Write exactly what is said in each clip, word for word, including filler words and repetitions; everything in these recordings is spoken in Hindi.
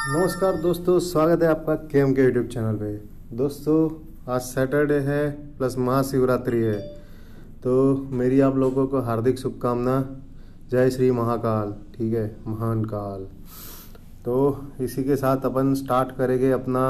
नमस्कार दोस्तों, स्वागत है आपका के एम के यूट्यूब चैनल पे। दोस्तों आज सैटरडे है प्लस महाशिवरात्रि है, तो मेरी आप लोगों को हार्दिक शुभकामना। जय श्री महाकाल। ठीक है, महान काल। तो इसी के साथ अपन स्टार्ट करेंगे अपना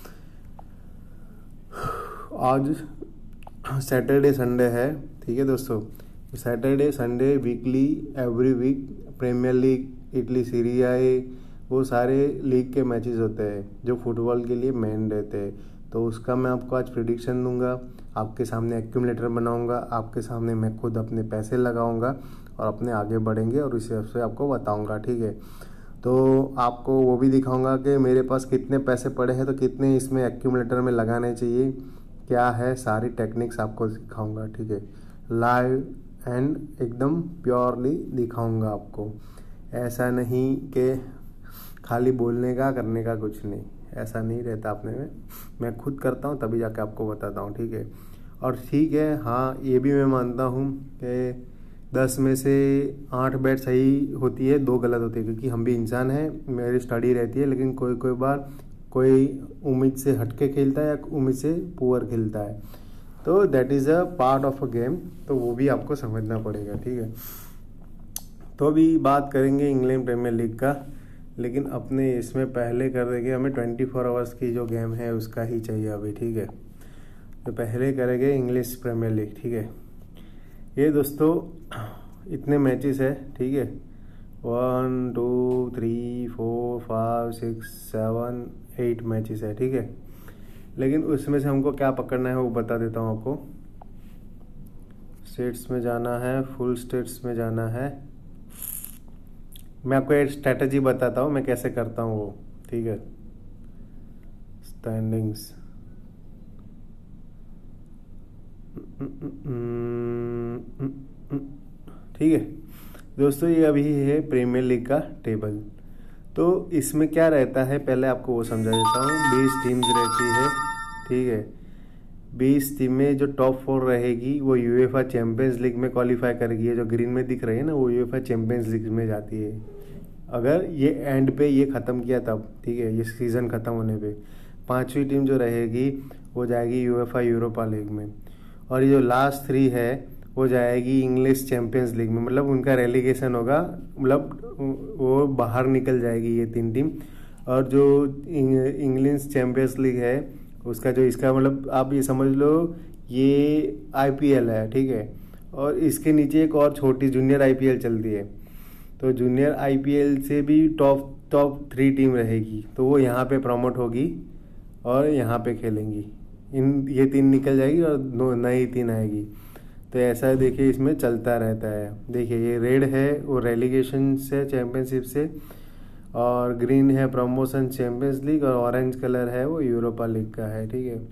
आज सैटरडे संडे है। ठीक है दोस्तों, Saturday Sunday weekly every week premier league, Italy Serie A, वो सारे लीग के मैचेस होते हैं जो फुटबॉल के लिए मेन रहते हैं। तो उसका मैं आपको आज प्रिडिक्शन दूंगा, आपके सामने एक्यूमुलेटर बनाऊंगा, आपके सामने मैं खुद अपने पैसे लगाऊंगा और अपने आगे बढ़ेंगे और इस हिसाब से आपको बताऊंगा। ठीक है, तो आपको वो भी दिखाऊंगा कि मेरे पास कितने पैसे पड़े हैं, तो कितने इसमें एक्यूमुलेटर में लगाने चाहिए, क्या है, सारी टेक्निक्स आपको दिखाऊंगा। ठीक है, लाइव एंड एकदम प्योरली दिखाऊंगा आपको। ऐसा नहीं कि खाली बोलने का करने का कुछ नहीं, ऐसा नहीं रहता अपने में। मैं खुद करता हूँ तभी जाके आपको बताता हूँ। ठीक है, और ठीक है, हाँ ये भी मैं मानता हूँ कि दस में से आठ बैट सही होती है, दो गलत होती है, क्योंकि हम भी इंसान हैं, मेरी स्टडी रहती है। लेकिन कोई कोई बार कोई उम्मीद से हटके खेलता है या उम्मीद से पुअर खेलता है, तो that is a part of a game, तो वो भी आपको समझना पड़ेगा। ठीक है, तो अभी बात करेंगे इंग्लैंड प्रीमियर लीग का, लेकिन अपने इसमें पहले कर देंगे, हमें ट्वेंटी फोर आवर्स की जो गेम है उसका ही चाहिए अभी। ठीक है, तो पहले करेंगे इंग्लिश प्रीमियर लीग। ठीक है, ये दोस्तों इतने मैचेस है। ठीक है, one two three four five six seven eight matches है। ठीक है, लेकिन उसमें से हमको क्या पकड़ना है वो बता देता हूँ आपको। स्टेट्स में जाना है, फुल स्टेट्स में जाना है। मैं आपको एक स्ट्रैटेजी बताता हूँ मैं कैसे करता हूँ वो। ठीक है, स्टैंडिंग्स, ठीक है दोस्तों, ये अभी है प्रीमियर लीग का टेबल। तो इसमें क्या रहता है पहले आपको वो समझा देता हूँ। बीस टीम्स रहती है। ठीक है, बीस टीम में जो टॉप फोर रहेगी वो यूएफए चैंपियंस लीग में क्वालिफाई करेगी। ये जो ग्रीन में दिख रही है ना, वो यूएफए चैंपियंस लीग में जाती है, अगर ये एंड पे ये ख़त्म किया तब। ठीक है, ये सीज़न ख़त्म होने पे पांचवी टीम जो रहेगी वो जाएगी यूएफए यूरोपा लीग में, और ये जो लास्ट थ्री है वो जाएगी इंग्लिश चैंपियंस लीग में। मतलब उनका रेलीगेशन होगा, मतलब वो बाहर निकल जाएगी ये तीन टीम। और जो इंग्लिश चैंपियंस लीग है उसका जो इसका मतलब आप ये समझ लो ये आईपीएल है। ठीक है, और इसके नीचे एक और छोटी जूनियर आईपीएल चलती है, तो जूनियर आईपीएल से भी टॉप टॉप थ्री टीम रहेगी, तो वो यहाँ पे प्रमोट होगी और यहाँ पे खेलेंगी। इन ये तीन निकल जाएगी और नई तीन आएगी। तो ऐसा देखिए इसमें चलता रहता है। देखिए ये रेड है वो रेलीगेशन से चैंपियनशिप से, और ग्रीन है प्रमोशन चैंपियंस लीग, और ऑरेंज कलर है वो यूरोपा लीग का है। ठीक है,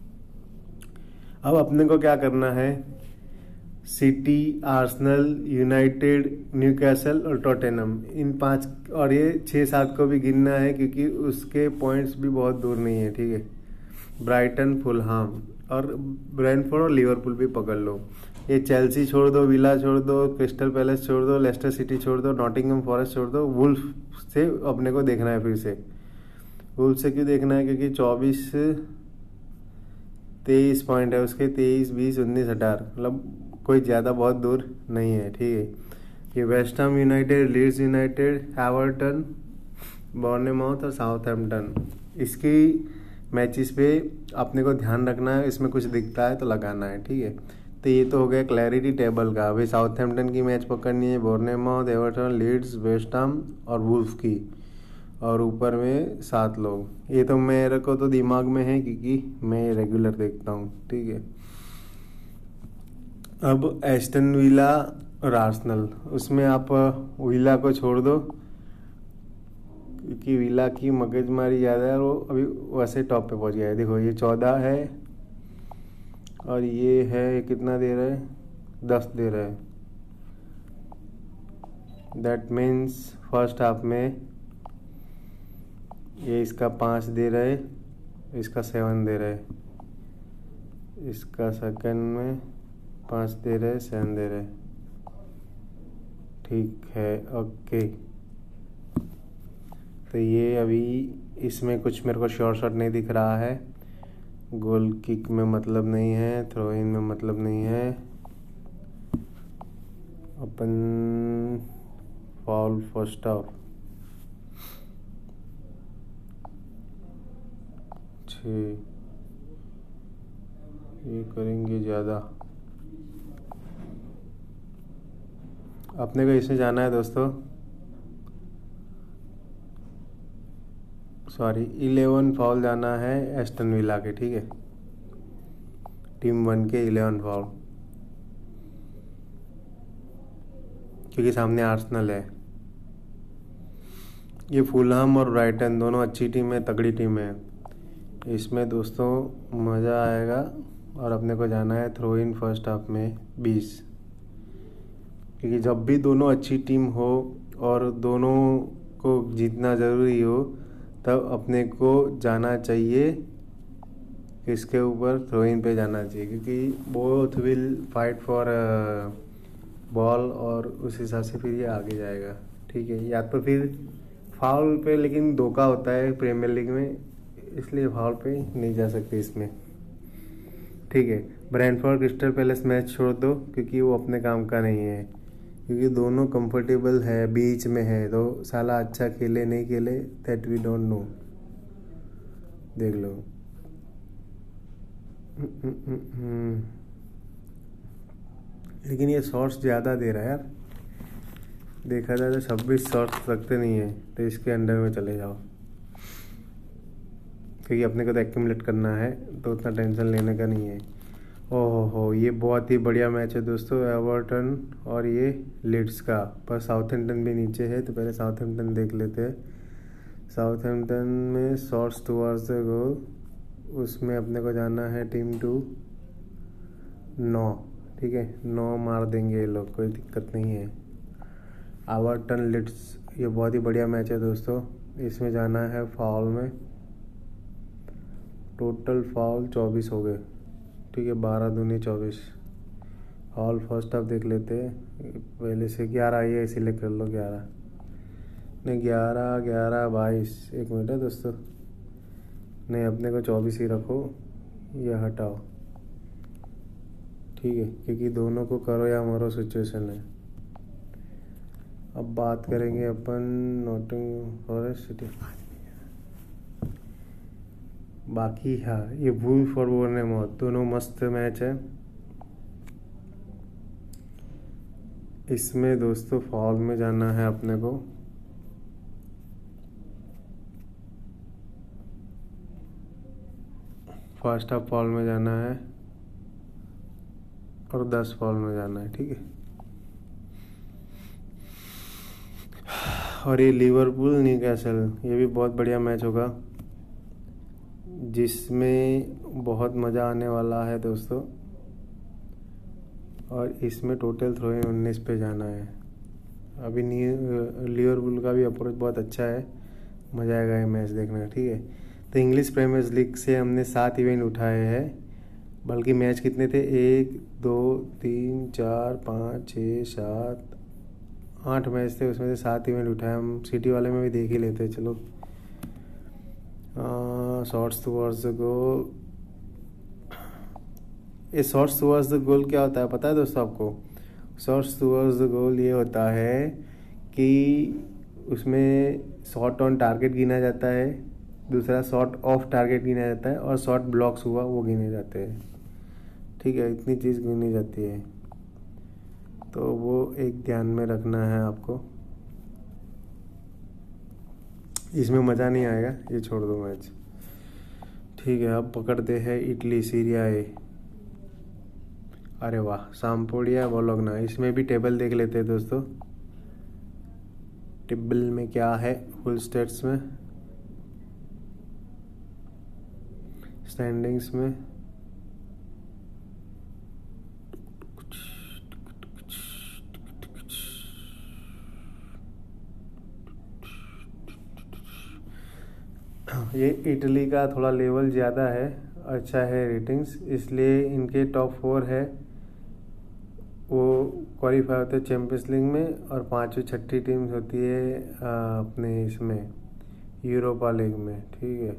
अब अपने को क्या करना है, सिटी, आर्सेनल, यूनाइटेड, न्यूकैसल और टॉटेनहम, इन पांच, और ये छः सात को भी गिनना है क्योंकि उसके पॉइंट्स भी बहुत दूर नहीं है। ठीक है, ब्राइटन, फुलहाम और ब्रेंटफोर्ड और लिवरपूल भी पकड़ लो। ये चेल्सी छोड़ दो, विला छोड़ दो, क्रिस्टल पैलेस छोड़ दो, लेस्टर सिटी छोड़ दो, नॉटिंघम फॉरेस्ट छोड़ दो। वुल्फ से अपने को देखना है फिर से। वुल्फ से क्यों देखना है, क्योंकि चौबीस तेईस पॉइंट है उसके, तेईस बीस उन्नीस अठारह, मतलब कोई ज़्यादा बहुत दूर नहीं है। ठीक है, ये West Ham United, Leeds United, Everton, Bournemouth और साउथहैम्पटन, इसकी मैचेस पे अपने को ध्यान रखना है। इसमें कुछ दिखता है तो लगाना है। ठीक है, तो ये तो हो गया क्लैरिटी टेबल का। अभी साउथहैम्पटन की मैच पकड़नी है, Bournemouth, Everton, Leeds, West Ham और वुल्फ की, और ऊपर में सात लोग। ये तो मेरे को तो दिमाग में है क्योंकि मैं रेगुलर देखता हूँ। ठीक है, अब एस्टन विला और आर्सेनल, उसमें आप विला को छोड़ दो क्योंकि विला की मगजमारी ज़्यादा है, वो अभी वैसे टॉप पे पहुंच गया है। देखो ये चौदह है और ये है कितना दे रहा है, दस दे रहा है। दैट मीन्स फर्स्ट हाफ में ये इसका पाँच दे रहा है, इसका सेवन दे रहा है, इसका सेकंड में पाँच दे रहे, सेवन दे रहे। ठीक है, ओके। तो ये अभी इसमें कुछ मेरे को शॉर्ट शॉट नहीं दिख रहा है। गोल किक में मतलब नहीं है, थ्रो इन में मतलब नहीं है। अपन फॉल फर्स्ट ऑफ छः, ये करेंगे ज़्यादा। अपने को इसमें जाना है दोस्तों, सॉरी इलेवन फॉल जाना है एस्टन विला के, ठीक है, टीम वन के इलेवन फॉल, क्योंकि सामने आर्सेनल है। ये फुलहम और ब्राइटन दोनों अच्छी टीम है, तगड़ी टीम है। इसमें दोस्तों मज़ा आएगा। और अपने को जाना है थ्रो इन फर्स्ट हाफ में बीस, क्योंकि जब भी दोनों अच्छी टीम हो और दोनों को जीतना ज़रूरी हो, तब अपने को जाना चाहिए इसके ऊपर, थ्रो इन पे जाना चाहिए, क्योंकि both will fight for ball और उस हिसाब से फिर ये आगे जाएगा, ठीक है। या तो फिर फाउल पे, लेकिन धोखा होता है प्रीमियर लीग में, इसलिए फाउल पे नहीं जा सकते इसमें, ठीक है। ब्रेंटफोर्ड क्रिस्टल पैलेस मैच छोड़ दो, क्योंकि वो अपने काम का नहीं है, क्योंकि दोनों कंफर्टेबल है, बीच में है, तो साला अच्छा खेले नहीं खेले दैट वी डोंट नो, देख लो। लेकिन ये शॉट्स ज़्यादा दे रहा है यार, देखा जाए तो छब्बीस शॉट्स लगते नहीं है, तो इसके अंडर में चले जाओ, क्योंकि अपने को तो एक्यूमुलेट करना है, तो उतना टेंशन लेने का नहीं है। ओहो हो, ये बहुत ही बढ़िया मैच है दोस्तों, एवर्टन और ये लीड्स का, पर साउथहैम्पटन भी नीचे है, तो पहले साउथहैम्पटन देख लेते हैं। साउथहैम्पटन में शॉट्स टुवर्ड्स द गोल, उसमें अपने को जाना है टीम टू नौ, ठीक है, नौ मार देंगे ये लोग, कोई दिक्कत नहीं है। एवर्टन लीड्स, ये बहुत ही बढ़िया मैच है दोस्तों, इसमें जाना है फाउल में, टोटल फाउल चौबीस हो गए, ठीक है, बारह दूनी चौबीस। फाउल फर्स्ट हाफ देख लेते हैं, पहले से ग्यारह ही है, सिलेक्ट कर लो ग्यारह, नहीं ग्यारह ग्यारह बाईस, एक मिनट है दोस्तों, नहीं अपने को चौबीस ही रखो, ये हटाओ, ठीक है, क्योंकि दोनों को करो या मरो सिचुएशन है। अब बात करेंगे अपन नॉटिंघम फॉरेस्ट सिटी, बाकी हाँ ये वुल्फ और बोर्नमouth दोनों मस्त मैच है। इसमें दोस्तों फॉल में जाना है अपने को, फर्स्ट हाफ फॉल में जाना है और दस फॉल में जाना है, ठीक है। और ये लिवरपूल न्यूकैसल, ये भी बहुत बढ़िया मैच होगा, जिसमें बहुत मज़ा आने वाला है दोस्तों। और इसमें टोटल थ्रो इन उन्नीस पे जाना है। अभी लिवरपूल का भी अप्रोच बहुत अच्छा है, मज़ा आएगा ये मैच देखने का, ठीक है। तो इंग्लिश प्रीमियर लीग से हमने सात इवेंट उठाए हैं, बल्कि मैच कितने थे, एक दो तीन चार पाँच छः सात आठ मैच थे, उसमें से सात इवेंट उठाए। हम सिटी वाले में भी देख ही लेते हैं, चलो। शॉट्स टुवर्ड्स द गोल, ये शॉट्स टुवर्ड्स द गोल क्या होता है पता है दोस्तों आपको? शॉट्स टुवर्ड्स द गोल ये होता है कि उसमें शॉट ऑन टारगेट गिना जाता है, दूसरा शॉट ऑफ टारगेट गिना जाता है, और शॉट ब्लॉक्स हुआ वो गिने जाते हैं, ठीक है। इतनी चीज़ गिनी जाती है, तो वो एक ध्यान में रखना है आपको। इसमें मज़ा नहीं आएगा, ये छोड़ दो मैच, ठीक है। अब पकड़ते हैं इटली सीरिया ए, अरे वाह, साम्पोडिया बोलोग्ना। इसमें भी टेबल देख लेते हैं दोस्तों, टेबल में क्या है फुल स्टेट्स में, स्टैंडिंग्स में। ये इटली का थोड़ा लेवल ज़्यादा है, अच्छा है रेटिंग्स, इसलिए इनके टॉप फोर है वो क्वालिफाई होते हैं चैम्पियंस लीग में, और पांचवी छठी टीम्स होती है अपने इसमें यूरोपा लीग में, ठीक है।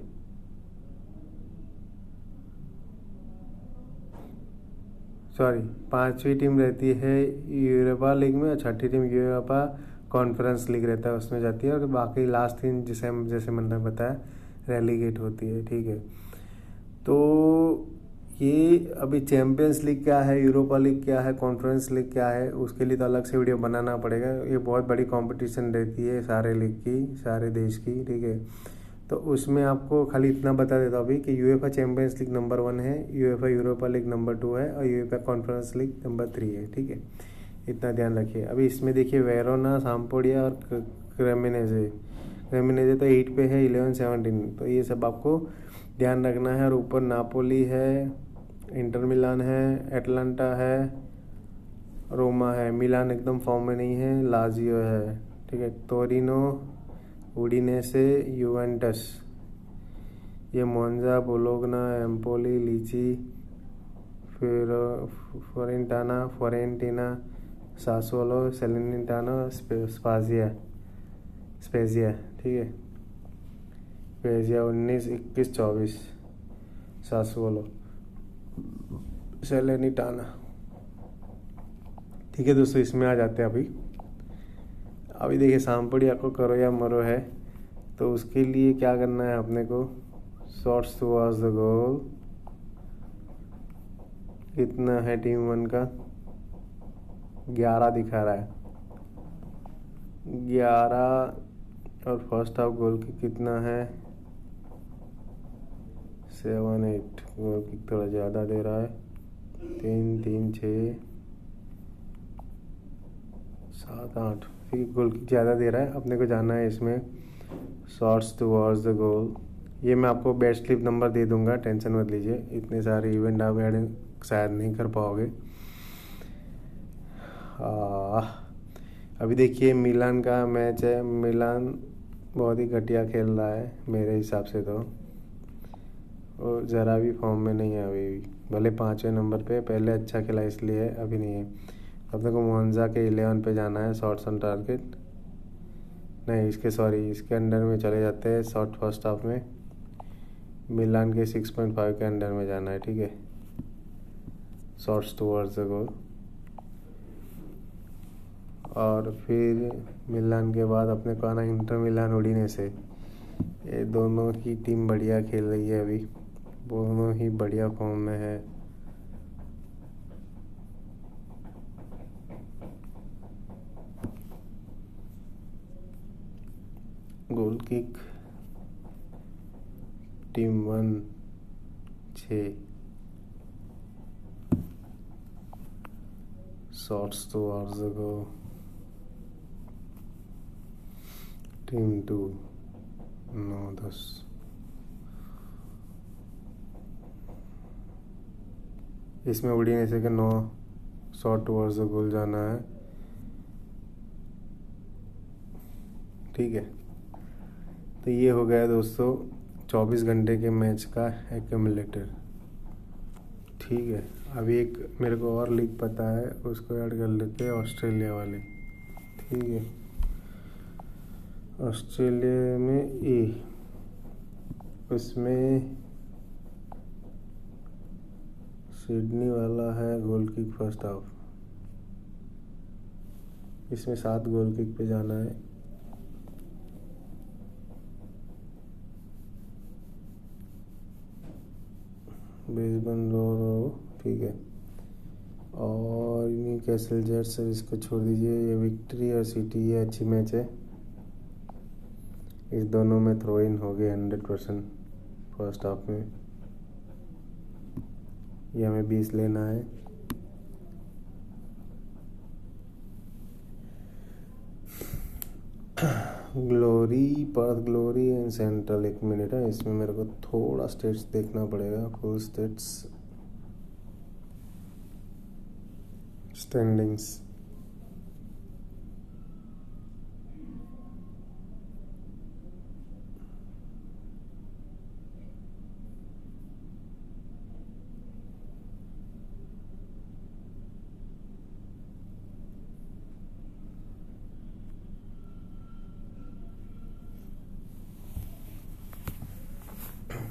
सॉरी, पांचवी टीम रहती है यूरोपा लीग में और छठी टीम यूरोपा कॉन्फ्रेंस लीग रहता है उसमें जाती है, और बाकी लास्ट तीन जिसे जैसे मैंने बताया रेलीगेट होती है, ठीक है। तो ये अभी चैम्पियंस लीग क्या है, यूरोपा लीग क्या है, कॉन्फ्रेंस लीग क्या है, उसके लिए तो अलग से वीडियो बनाना पड़ेगा। ये बहुत बड़ी कंपटीशन रहती है सारे लीग की, सारे देश की, ठीक है। तो उसमें आपको खाली इतना बता देता हूँ अभी कि UEFA Champions League number one है, UEFA Europa League number two है और UEFA Conference League number three है, ठीक है। इतना ध्यान रखिए। अभी इसमें देखिए वेरोना, साम्पोडिया और क्रेमिनेजे। क्रेमिनेजे तो एट पे है, इलेवन सेवनटीन, तो ये सब आपको ध्यान रखना है। और ऊपर नापोली है, इंटर मिलान है, एटलांटा है, रोमा है। मिलान एकदम फॉर्म में नहीं है, लाजियो है, ठीक है। टोरिनो, उडिनेसे, यूवेंटस, ये मोन्जा, बोलोगना, एम्पोली, लीची, फिर फोरेंटाना, फोरेंटिना, सासोलो, सेलेनिटाना, स्पाजिया स्पेजिया, ठीक है। स्पेजिया उन्नीस, इक्कीस, चौबीस, सासोलो, सेलेनिटाना, ठीक है दोस्तों। इसमें आ जाते हैं अभी अभी देखिए साम्पोडिया को करो या मरो है, तो उसके लिए क्या करना है अपने को, शॉट्स टुवर्ड्स द गोल। कितना है टीम वन का, ग्यारह दिखा रहा है, ग्यारह। और फर्स्ट हाफ गोल की कितना है, सेवन एट। गोल की थोड़ा ज़्यादा दे रहा है, तीन तीन छः सात आठ, ठीक। गोल की ज़्यादा दे रहा है, अपने को जाना है इसमें शॉट्स टुवर्ड्स द गोल। ये मैं आपको बेस्ट स्लिप नंबर दे दूंगा, टेंशन मत लीजिए। इतने सारे इवेंट आप ऐड शायद नहीं कर पाओगे। आ, अभी देखिए मिलान का मैच है। मिलान बहुत ही घटिया खेल रहा है मेरे हिसाब से, तो वो ज़रा भी फॉर्म में नहीं है अभी भी। भले पाँचवें नंबर पे, पहले अच्छा खेला इसलिए अभी नहीं है। अपने को मोन्जा के इलेवन पे जाना है, शॉट्स ऑन टारगेट नहीं, इसके सॉरी इसके अंडर में चले जाते हैं शॉट फर्स्ट हाफ में। मिलान के सिक्स पॉइंट फाइव के अंडर में जाना है, ठीक है। Shots towards the goal. और फिर मिलान के बाद अपने को आना इंटर मिलान, उडिनेसे। ये दोनों की टीम बढ़िया खेल रही है अभी, दोनों ही बढ़िया फॉर्म में है। गोल किक टीम वन छः, shots towards the goal team two नौ दस। इसमें उडिनेसे के नौ शॉट टुवर्ड्स द गोल जाना है, ठीक है। तो ये हो गया दोस्तों चौबीस घंटे के मैच का एक्यूमुलेटर, ठीक है। अभी एक मेरे को और लीग पता है, उसको ऐड कर लेते हैं, ऑस्ट्रेलिया वाले, ठीक है। ऑस्ट्रेलिया में ए, उसमें सिडनी वाला है गोल किक फर्स्ट हाफ। इसमें सात गोल किक पे जाना है, ब्रिस्बेन रो, ठीक है। और न्यूकैसल जेट्स, इसको छोड़ दीजिए। ये विक्ट्री और सिटी, ये अच्छी मैच है। इस दोनों में थ्रो इन हो गए हंड्रेड परसेंट फर्स्ट हाफ में। ये हमें बीस लेना है। Glory, Perth Glory and Central, एक मिनट है, इसमें मेरे को थोड़ा स्टेट्स देखना पड़ेगा, फुल स्टेट्स स्टैंडिंग्स।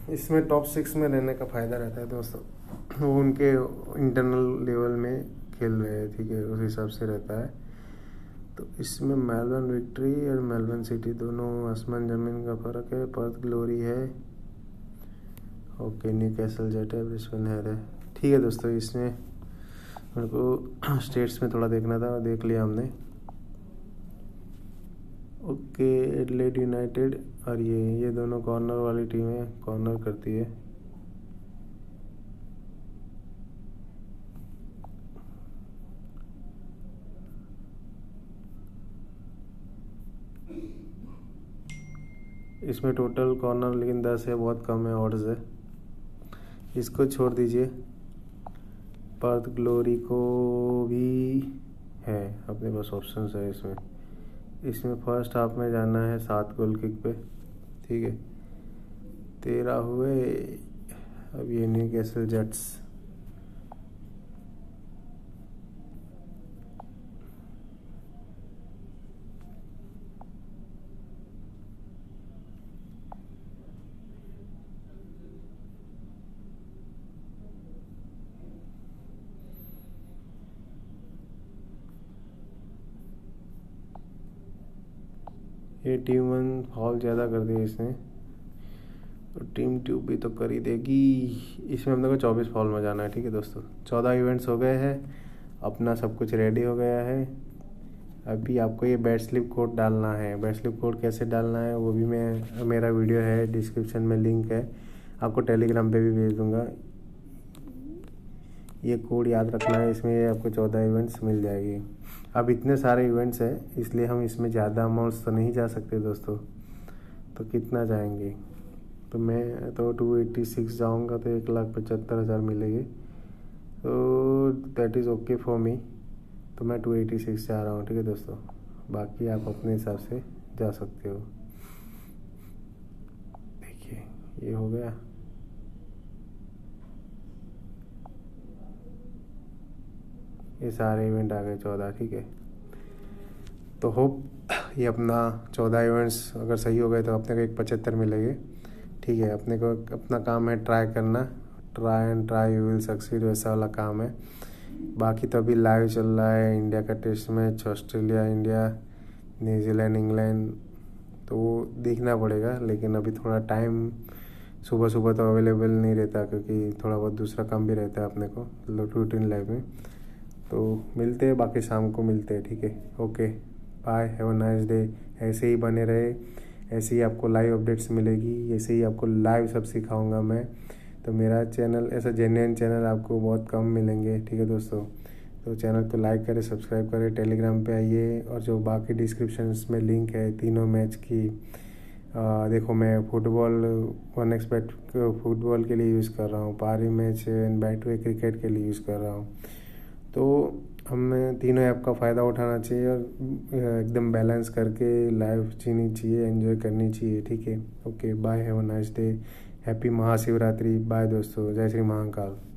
इसमें टॉप सिक्स में रहने का फ़ायदा रहता है दोस्तों। वो उनके इंटरनल लेवल में खेल रहे हैं, ठीक है, उस हिसाब से रहता है। तो इसमें मेलबर्न विक्ट्री और मेलबर्न सिटी दोनों आसमान ज़मीन का फ़र्क है। पर्थ ग्लोरी है, ओके, न्यूकैसल जेट है, ब्रिस्बेन हेयर है। ठीक है दोस्तों, इसमें मेरे को स्टेट्स में थोड़ा देखना था, देख लिया हमने। ओके, एडिलेड यूनाइटेड और ये ये दोनों कॉर्नर वाली टीमें कॉर्नर करती है। इसमें टोटल कॉर्नर लेकिन दस है, बहुत कम है, ऑड्स है। इसको छोड़ दीजिए। पर्थ ग्लोरी को भी है अपने पास, ऑप्शंस है इसमें। इसमें फर्स्ट हाफ में जाना है सात गोल किक पे, ठीक है। तेरह हुए। अब ये न्यूकैसल जेट्स, ये टीम वन फॉल ज़्यादा कर दिया इसने, तो टीम टू भी तो कर ही देगी। इसमें हम लोग को चौबीस फॉल में जाना है, ठीक है दोस्तों। चौदह इवेंट्स हो गए हैं, अपना सब कुछ रेडी हो गया है। अभी आपको ये बैट स्लिप कोड डालना है। बैट स्लिप कोड कैसे डालना है वो भी मैं, मेरा वीडियो है डिस्क्रिप्शन में, लिंक है, आपको टेलीग्राम पे भी भेज दूँगा। ये कोड याद रखना है, इसमें आपको चौदह इवेंट्स मिल जाएगी। अब इतने सारे इवेंट्स हैं, इसलिए हम इसमें ज़्यादा अमाउंट्स तो नहीं जा सकते दोस्तों। तो कितना जाएंगे, तो मैं तो टू एटी सिक्स जाऊँगा तो एक लाख पचहत्तर हज़ार मिलेंगे, तो that is okay for me. तो मैं टू एटी सिक्स जा रहा हूँ, ठीक है दोस्तों। बाकी आप अपने हिसाब से जा सकते हो। देखिए ये हो गया। ये सारे इवेंट आ गए चौदह, ठीक है। तो होप ये अपना चौदह इवेंट्स अगर सही हो गए तो अपने को एक पचहत्तर मिलेंगे, ठीक है। अपने को अपना काम है ट्राई करना, try and try you will succeed, वैसा वाला काम है। बाकी तो अभी लाइव चल रहा है इंडिया का test match, Australia India, New Zealand England, तो वो देखना पड़ेगा। लेकिन अभी थोड़ा टाइम सुबह सुबह तो अवेलेबल नहीं रहता, क्योंकि थोड़ा बहुत दूसरा काम भी रहता है अपने को रूटीन लाइफ में। तो मिलते हैं, बाकी शाम को मिलते हैं, ठीक है। Okay bye, have a nice day. ऐसे ही बने रहे, ऐसे ही आपको लाइव अपडेट्स मिलेगी, ऐसे ही आपको लाइव सब सिखाऊंगा मैं। तो मेरा चैनल ऐसा जेन्युइन चैनल आपको बहुत कम मिलेंगे, ठीक है दोस्तों। तो चैनल को लाइक करें, सब्सक्राइब करें, टेलीग्राम पे आइए, और जो बाकी डिस्क्रिप्शन में लिंक है तीनों मैच की। आ, देखो मैं फुटबॉल वन एक्सपेक्ट फुटबॉल के लिए यूज़ कर रहा हूँ, पारी मैच एंड बैटवे क्रिकेट के लिए यूज़ कर रहा हूँ। तो हमें तीनों ऐप का फ़ायदा उठाना चाहिए और एकदम बैलेंस करके लाइफ जीनी चाहिए, एंजॉय करनी चाहिए, ठीक है। Okay bye, have a nice day, happy Mahashivratri, bye दोस्तों, जय श्री महाकाल।